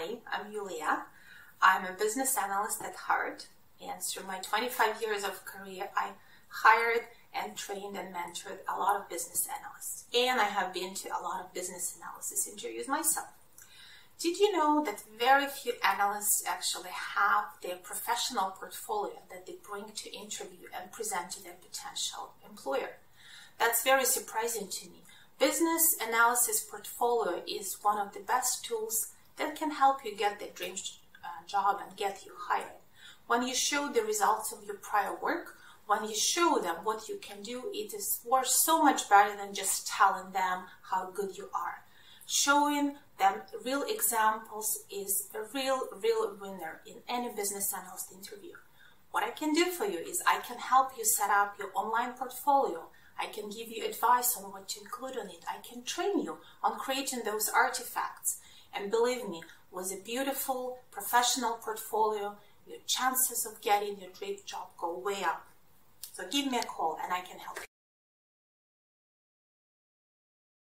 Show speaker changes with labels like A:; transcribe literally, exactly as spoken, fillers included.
A: Hi, I'm Yulia. I'm a business analyst at heart, and through my twenty-five years of career, I hired and trained and mentored a lot of business analysts. And I have been to a lot of business analysis interviews myself. Did you know that very few analysts actually have their professional portfolio that they bring to interview and present to their potential employer? That's very surprising to me. Business analysis portfolio is one of the best tools that can help you get the dream uh, job and get you hired. When you show the results of your prior work, when you show them what you can do, it is worth so much better than just telling them how good you are. Showing them real examples is a real, real winner in any business analyst interview. What I can do for you is I can help you set up your online portfolio. I can give you advice on what to include on it. I can train you on creating those artifacts. And believe me, with a beautiful professional portfolio, your chances of getting your dream job go way up. So give me a call and I can help you.